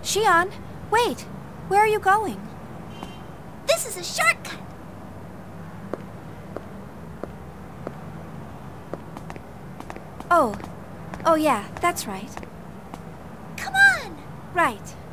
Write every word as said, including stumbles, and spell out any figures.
Xian, wait! Where are you going? This is a shortcut! Oh. Oh yeah, that's right. Come on! Right.